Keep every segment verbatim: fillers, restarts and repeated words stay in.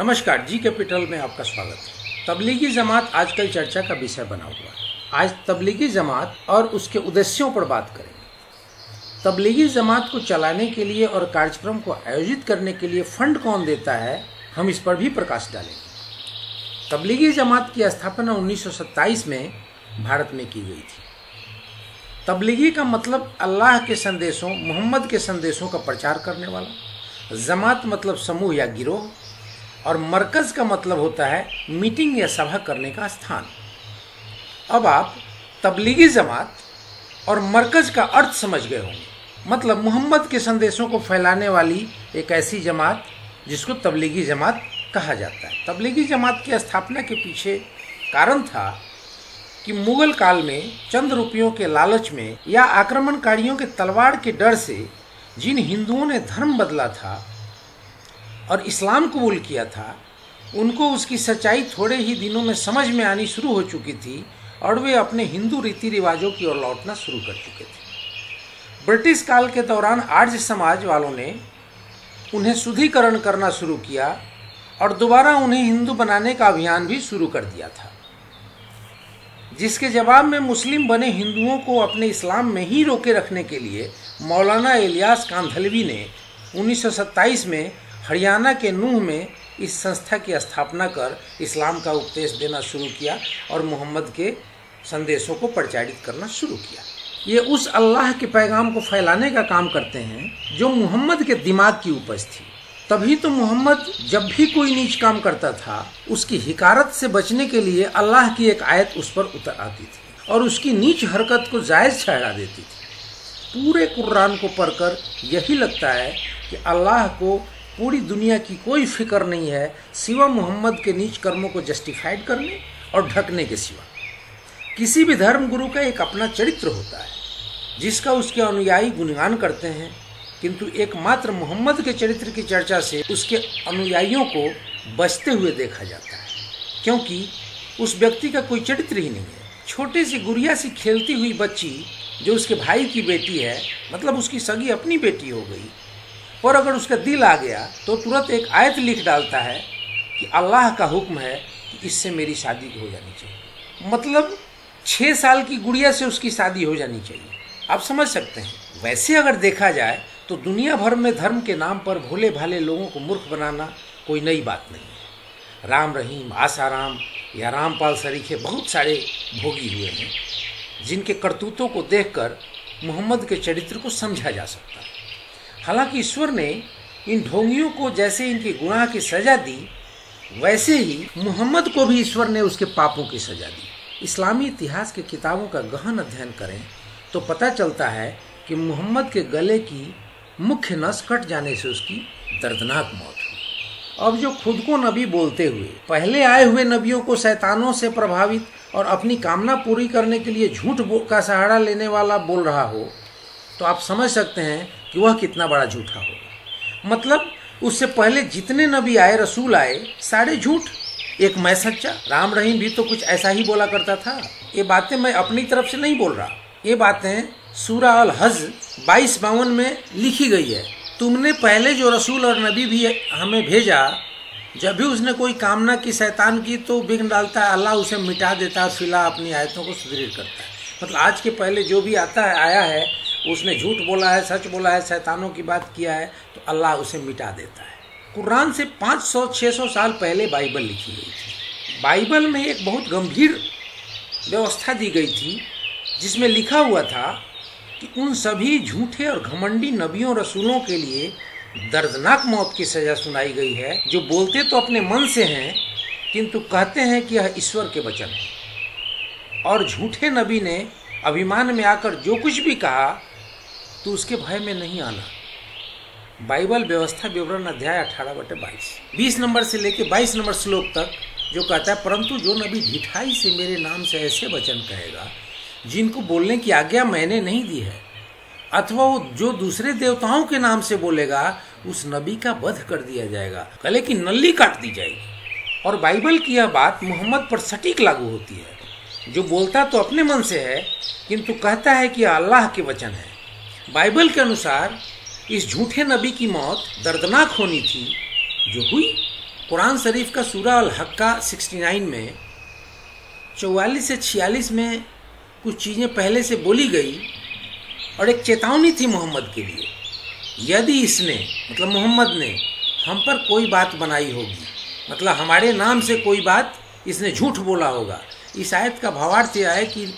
नमस्कार, G capital में आपका स्वागत है। तबलीगी जमात आजकल चर्चा का विषय बना हुआ है। आज तबलीगी जमात और उसके उद्देश्यों पर बात करेंगे। तबलीगी जमात को चलाने के लिए और कार्यक्रम को आयोजित करने के लिए फंड कौन देता है, हम इस पर भी प्रकाश डालेंगे। तबलीगी जमात की स्थापना उन्नीस सौ सत्ताईस में भारत में की गई थी। तबलीगी का मतलब अल्लाह के संदेशों, मोहम्मद के संदेशों का प्रचार करने वाला। जमात मतलब समूह या गिरोह, और मरकज़ का मतलब होता है मीटिंग या सभा करने का स्थान। अब आप तबलीगी जमात और मरकज़ का अर्थ समझ गए होंगे। मतलब मोहम्मद के संदेशों को फैलाने वाली एक ऐसी जमात जिसको तबलीगी जमात कहा जाता है। तबलीगी जमात की स्थापना के पीछे कारण था कि मुगल काल में चंद रुपयों के लालच में या आक्रमणकारियों के तलवार के डर से जिन हिंदुओं ने धर्म बदला था और इस्लाम कबूल किया था, उनको उसकी सच्चाई थोड़े ही दिनों में समझ में आनी शुरू हो चुकी थी और वे अपने हिंदू रीति रिवाजों की ओर लौटना शुरू कर चुके थे। ब्रिटिश काल के दौरान आर्य समाज वालों ने उन्हें शुद्धिकरण करना शुरू किया और दोबारा उन्हें हिंदू बनाने का अभियान भी शुरू कर दिया था, जिसके जवाब में मुस्लिम बने हिंदुओं को अपने इस्लाम में ही रोके रखने के लिए मौलाना इलियास कांधलवी ने उन्नीस सौ सत्ताईस में हरियाणा के नूह में इस संस्था की स्थापना कर इस्लाम का उपदेश देना शुरू किया और मोहम्मद के संदेशों को प्रचारित करना शुरू किया। ये उस अल्लाह के पैगाम को फैलाने का काम करते हैं जो मोहम्मद के दिमाग की उपज थी। तभी तो मोहम्मद जब भी कोई नीच काम करता था, उसकी हिकारत से बचने के लिए अल्लाह की एक आयत उस पर उतर आती थी और उसकी नीच हरकत को जायज़ ठहरा देती थी। पूरे कुरान को पढ़कर यही लगता है कि अल्लाह को पूरी दुनिया की कोई फिक्र नहीं है सिवा मोहम्मद के नीच कर्मों को जस्टिफाइड करने और ढकने के सिवा। किसी भी धर्म गुरु का एक अपना चरित्र होता है जिसका उसके अनुयायी गुणगान करते हैं, किंतु एकमात्र मोहम्मद के चरित्र की चर्चा से उसके अनुयायियों को बचते हुए देखा जाता है, क्योंकि उस व्यक्ति का कोई चरित्र ही नहीं है। छोटे सी गुड़िया सी खेलती हुई बच्ची जो उसके भाई की बेटी है, मतलब उसकी सगी अपनी बेटी हो गई, और अगर उसका दिल आ गया तो तुरंत एक आयत लिख डालता है कि अल्लाह का हुक्म है कि इससे मेरी शादी हो जानी चाहिए। मतलब छः साल की गुड़िया से उसकी शादी हो जानी चाहिए। आप समझ सकते हैं। वैसे अगर देखा जाए तो दुनिया भर में धर्म के नाम पर भोले भाले लोगों को मूर्ख बनाना कोई नई बात नहीं है। राम रहीम, आसाराम या रामपाल सरीखे बहुत सारे भोगी हुए हैं जिनके करतूतों को देखकर मोहम्मद के चरित्र को समझा जा सकता है। हालांकि ईश्वर ने इन ढोंगियों को जैसे इनके गुनाह की सज़ा दी, वैसे ही मोहम्मद को भी ईश्वर ने उसके पापों की सज़ा दी। इस्लामी इतिहास के किताबों का गहन अध्ययन करें तो पता चलता है कि मोहम्मद के गले की मुख्य नस कट जाने से उसकी दर्दनाक मौत हुई। अब जो खुद को नबी बोलते हुए पहले आए हुए नबियों को शैतानों से प्रभावित और अपनी कामना पूरी करने के लिए झूठ का सहारा लेने वाला बोल रहा हो, तो आप समझ सकते हैं कि वह कितना बड़ा झूठा होगा। मतलब उससे पहले जितने नबी आए, रसूल आए, सारे झूठ, एक मैं सच्चा। राम रहीम भी तो कुछ ऐसा ही बोला करता था। ये बातें मैं अपनी तरफ से नहीं बोल रहा, ये बातें सूरा अल हज बाईस बावन में लिखी गई है। तुमने पहले जो रसूल और नबी भी हमें भेजा, जब भी उसने कोई कामना की शैतान की तो विघ्न डालता है, अल्लाह उसे मिटा देता है, फिलहाल अपनी आयतों को सुदृढ़ करता है। मतलब आज के पहले जो भी आता है आया है, उसने झूठ बोला है, सच बोला है, शैतानों की बात किया है, तो अल्लाह उसे मिटा देता है। कुरान से पाँच सौ छः सौ साल पहले बाइबल लिखी गई थी। बाइबल में एक बहुत गंभीर व्यवस्था दी गई थी जिसमें लिखा हुआ था कि उन सभी झूठे और घमंडी नबियों रसूलों के लिए दर्दनाक मौत की सज़ा सुनाई गई है, जो बोलते तो अपने मन से हैं किंतु कहते हैं कि यह ईश्वर के वचन है। और झूठे नबी ने अभिमान में आकर जो कुछ भी कहा तो उसके भय में नहीं आना। बाइबल व्यवस्था विवरण अध्याय अठारह बटे बाईस बीस नंबर से लेकर बाईस नंबर श्लोक तक जो कहता है, परंतु जो नबी ढिठाई से मेरे नाम से ऐसे वचन कहेगा जिनको बोलने की आज्ञा मैंने नहीं दी है, अथवा वो जो दूसरे देवताओं के नाम से बोलेगा, उस नबी का वध कर दिया जाएगा, गले की नल्ली काट दी जाएगी। और बाइबल की यह बात मोहम्मद पर सटीक लागू होती है, जो बोलता तो अपने मन से है किंतु कहता है कि अल्लाह के वचन है। बाइबल के अनुसार इस झूठे नबी की मौत दर्दनाक होनी थी, जो हुई, कुरान शरीफ का सूरा अल हक्का उनहत्तर में चौवालीस से छियालीस में कुछ चीज़ें पहले से बोली गई और एक चेतावनी थी मोहम्मद के लिए। यदि इसने मतलब मोहम्मद ने हम पर कोई बात बनाई होगी, मतलब हमारे नाम से कोई बात इसने झूठ बोला होगा। इस आयत का भावार्थ यह है कि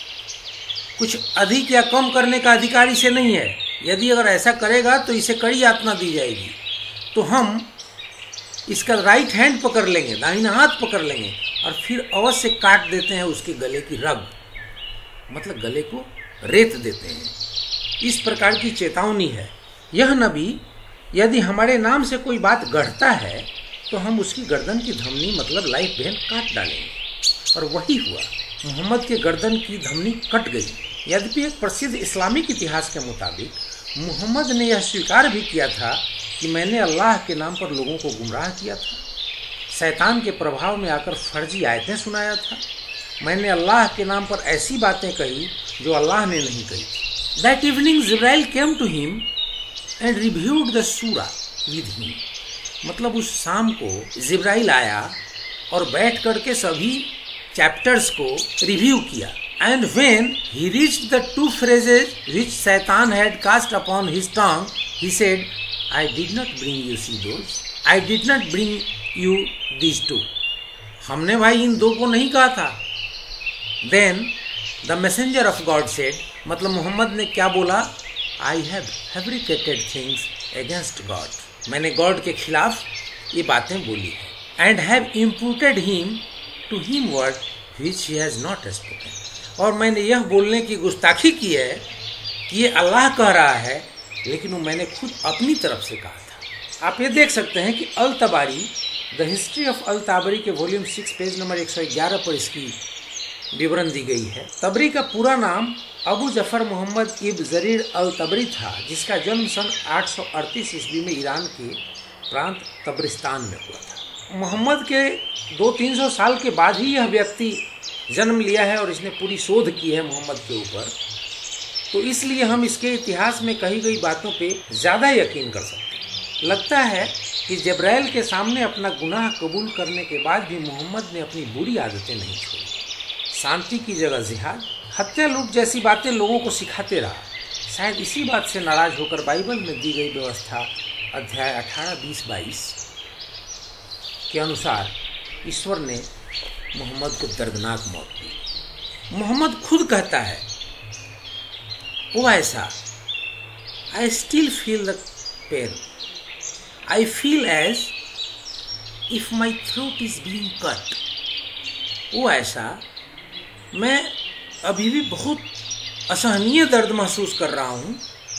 कुछ अधिक या कम करने का अधिकार इसे नहीं है। यदि अगर ऐसा करेगा तो इसे कड़ी यातना दी जाएगी। तो हम इसका राइट हैंड पकड़ लेंगे, दाहिना हाथ पकड़ लेंगे और फिर अवश्य काट देते हैं उसके गले की रग, मतलब गले को रेत देते हैं। इस प्रकार की चेतावनी है। यह नबी यदि हमारे नाम से कोई बात गढ़ता है तो हम उसकी गर्दन की धमनी मतलब लाइफ वेन काट डालेंगे। और वही हुआ, मोहम्मद के गर्दन की धमनी कट गई। यद्यपि एक प्रसिद्ध इस्लामिक इतिहास के मुताबिक मोहम्मद ने यह स्वीकार भी किया था कि मैंने अल्लाह के नाम पर लोगों को गुमराह किया था, शैतान के प्रभाव में आकर फर्जी आयतें सुनाया था, मैंने अल्लाह के नाम पर ऐसी बातें कही जो अल्लाह ने नहीं कही थी। That evening Jibril came to him and reviewed the surah with him, मतलब उस शाम को जिब्राइल आया और बैठ करके सभी चैप्टर्स को रिव्यू किया। And when he reached the two phrases which Shaitan had cast upon his tongue, he said, I did not bring you see those, I did not bring you these two. हमने भाई इन दो को नहीं कहा था। Then the messenger of God said, मतलब मोहम्मद ने क्या बोला, I have fabricated things against God. मैंने गॉड के खिलाफ ये बातें बोली है। And have imputed him to him word which he has not spoken. और मैंने यह बोलने की गुस्ताखी की है कि ये अल्लाह कह रहा है लेकिन वो मैंने खुद अपनी तरफ से कहा था। आप ये देख सकते हैं कि al Tabari the history of al Tabari के वॉल्यूम सिक्स पेज नंबर एक सौ ग्यारह पर इसकी विवरण दी गई है। तबरी का पूरा नाम अबू जफर मोहम्मद इब्न जरीर अल तबरी था, जिसका जन्म सन आठ सौ अड़तीस ईस्वी में ईरान के प्रांत तबरिस्तान में हुआ था। मोहम्मद के दो तीन सौ साल के बाद ही यह व्यक्ति जन्म लिया है और इसने पूरी शोध की है मोहम्मद के ऊपर, तो इसलिए हम इसके इतिहास में कही गई बातों पे ज़्यादा यकीन कर सकते हैं। लगता है कि जब्राइल के सामने अपना गुनाह कबूल करने के बाद भी मोहम्मद ने अपनी बुरी आदतें नहीं छोड़ी। शांति की जगह जिहाद, हत्या लूट जैसी बातें लोगों को सिखाते रहा। शायद इसी बात से नाराज होकर बाइबल में दी गई व्यवस्था अध्याय अठारह बीस बाईस के अनुसार ईश्वर ने मोहम्मद को दर्दनाक मौत दी। मोहम्मद खुद कहता है, वो ऐसा, I still feel the pain. I feel as if my throat is being cut. वो ऐसा, मैं अभी भी बहुत असहनीय दर्द महसूस कर रहा हूँ।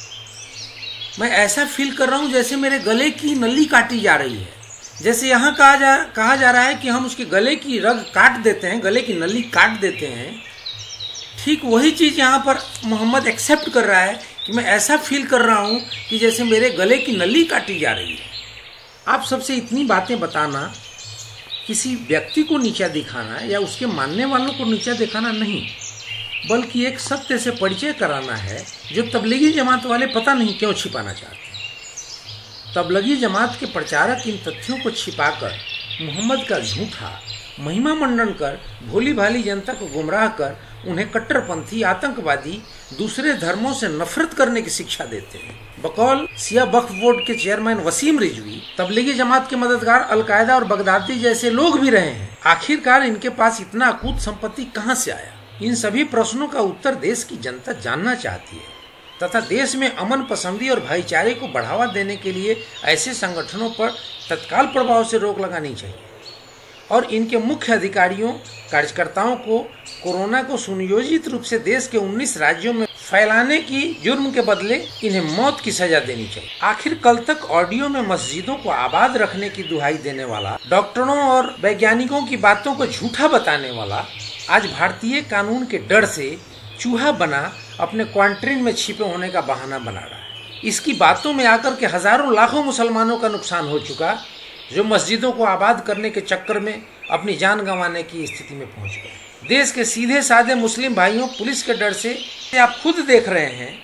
मैं ऐसा फील कर रहा हूँ जैसे मेरे गले की नली काटी जा रही है। जैसे यहाँ कहा जा कहा जा रहा है कि हम उसके गले की रग काट देते हैं, गले की नली काट देते हैं। ठीक वही चीज़ यहाँ पर मोहम्मद एक्सेप्ट कर रहा है कि मैं ऐसा फील कर रहा हूँ कि जैसे मेरे गले की नली काटी जा रही है। आप सबसे इतनी बातें बताना किसी व्यक्ति को नीचा दिखाना या उसके मानने वालों को नीचा दिखाना नहीं, बल्कि एक सत्य से परिचय कराना है जो तबलीगी जमात वाले पता नहीं क्यों छिपाना चाहते हैं। तबलीगी जमात के प्रचारक इन तथ्यों को छिपाकर मोहम्मद का झूठा महिमा मंडन कर भोली भाली जनता को गुमराह कर उन्हें कट्टरपंथी, आतंकवादी, दूसरे धर्मों से नफरत करने की शिक्षा देते हैं। बकौल सिया वक्फ बोर्ड के चेयरमैन वसीम रिजवी तबलीगी जमात के मददगार अलकायदा और बगदादी जैसे लोग भी रहे हैं। आखिरकार इनके पास इतना अकूत संपत्ति कहां से आया? इन सभी प्रश्नों का उत्तर देश की जनता जानना चाहती है तथा देश में अमन पसंदी और भाईचारे को बढ़ावा देने के लिए ऐसे संगठनों पर तत्काल प्रभाव से रोक लगानी चाहिए और इनके मुख्य अधिकारियों कार्यकर्ताओं को कोरोना को सुनियोजित रूप से देश के उन्नीस राज्यों में फैलाने की जुर्म के बदले इन्हें मौत की सजा देनी चाहिए। आखिर कल तक ऑडियो में मस्जिदों को आबाद रखने की दुहाई देने वाला, डॉक्टरों और वैज्ञानिकों की बातों को झूठा बताने वाला आज भारतीय कानून के डर से चूहा बना अपने क्वारंटीन में छिपे होने का बहाना बना रहा है। इसकी बातों में आकर के हजारों लाखों मुसलमानों का नुकसान हो चुका, जो मस्जिदों को आबाद करने के चक्कर में अपनी जान गंवाने की स्थिति में पहुंच गए। देश के सीधे साधे मुस्लिम भाइयों, पुलिस के डर से आप खुद देख रहे हैं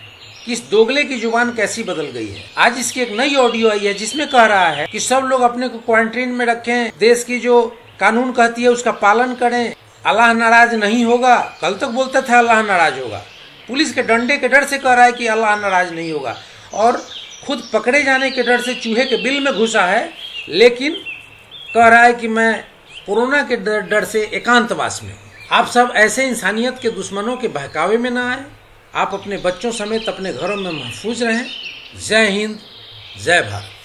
कि इस दोगले की जुबान कैसी बदल गई है। आज इसकी एक नई ऑडियो आई है जिसमें कह रहा है कि सब लोग अपने को क्वारंटीन में रखें, देश की जो कानून कहती है उसका पालन करें, अल्लाह नाराज नहीं होगा। कल तक बोलता था अल्लाह नाराज होगा, पुलिस के डंडे के डर से कह रहा है कि अल्लाह नाराज नहीं होगा, और खुद पकड़े जाने के डर से चूहे के बिल में घुसा है, लेकिन कह रहा है कि मैं कोरोना के डर, डर से एकांतवास में। आप सब ऐसे इंसानियत के दुश्मनों के बहकावे में ना आए। आप अपने बच्चों समेत अपने घरों में महफूज रहें। जय हिंद, जय भारत।